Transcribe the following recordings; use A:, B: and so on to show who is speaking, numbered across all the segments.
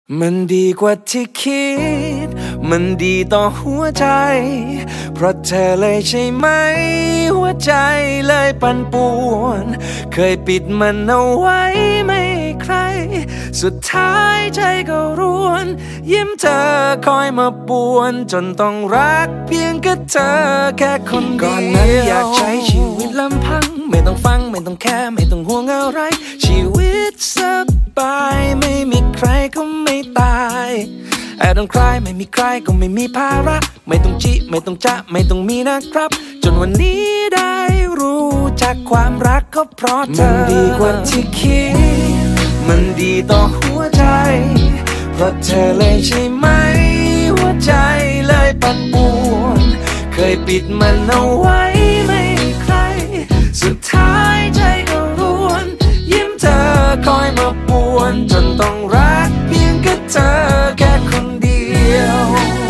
A: มันดีกว่าที่คิดมันดีต่อหัวใจเพราะเธอเลยใช่ไหมหัวใจเลยปั่นป่วนเคยปิดมันเอาไว้ไม่ใครสุดท้ายใจก็ร่วนยิ้มเธอคอยมาป่วนจนต้องรักเพียงแค่เธอแค่คนเดียวก่อนนั้นอยากใช้ชีวิตลำพังไม่ต้องฟังไม่ต้องแค่ไม่ต้องห่วงอะไรชีวิตสบายไม่มีใครก็ไม่ตายแอบต้องคลายไม่มีใครก็ไม่มีภาระไม่ต้องจิไม่ต้องจะไม่ต้องมีนะครับจนวันนี้ได้รู้จักความรักก็เพราะเธอมันดีกว่าที่คิดมันดีต่อหัวใจเพราะเธอเลยใช่ไหมหัวใจเลยปั่นป่วนเคยปิดมันเอาไว้ไม่ใครสุดท้ายใจก็ร่วนยิ้มเธอคอยมาป่วนจนต้องรักเพียงแค่เธอแค่คนเดียว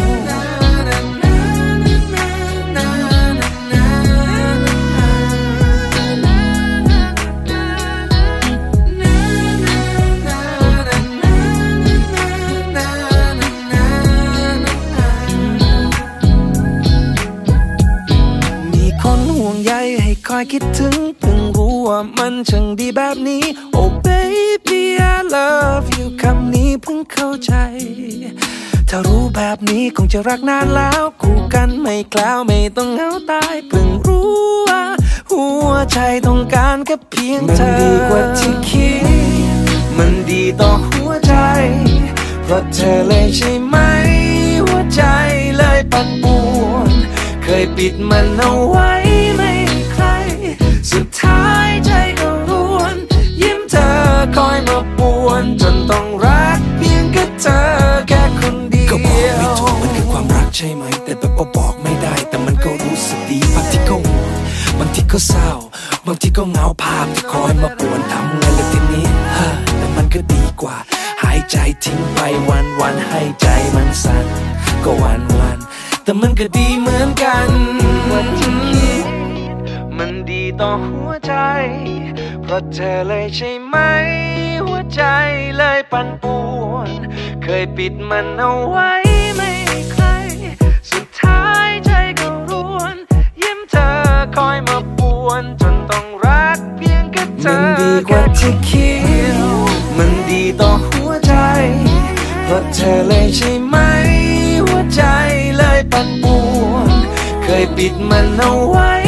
A: มีคนห่วงใยให้คอยคิดถึงเพิ่งรู้ว่ามันช่างดีแบบนี้ Oh baby I love you คำนี้เพิ่งเข้าใจถ้ารู้แบบนี้คงจะรักนานแล้วคู่กันไม่แคล้วไม่ต้องเหงาตายเพิ่งรู้ว่าหัวใจต้องการแค่เพียงเธอมันดีกว่าที่คิดมันดีต่อหัวใจเพราะเธอเลยใช่ไหมหัวใจเลยปั่นป่วนเคยปิดมันเอาไว้ไม่ใครสุดท้ายใจก็ร่วนยิ้มเธอคอยมาป่วนจนต้องรักเพียงแค่เธอแค่คนเดียวก็บอกไม่ถูกมันคือความรักใช่ไหมแต่แบบบอกไม่ได้แต่มันก็รู้สึกดีบางทีก็ห่วงบางทีก็เศร้าบางทีก็เหงาภาพที่คอยมาป่วนทำไงล่ะทีนี้แต่มันก็ดีกว่าหายใจทิ้งไปวันให้ใจมันสั่นก็วันแต่มันก็ดีเหมือนกันวันที่คิดมันดีต่อหัวใจเพราะเธอเลยใช่ไหมหัวใจเลยปั่นป่วนเคยปิดมันเอาไว้ไม่ใครสุดท้ายใจก็ร่วนยิ้มเธอคอยมาป่วนจนต้องรักเพียงแค่เธอมันดีกว่าที่คิดมันดีต่อหัวใจเพราะเธอเลยใช่ไหมหัวใจเลยปั่นป่วนเคยปิดมันเอาไว้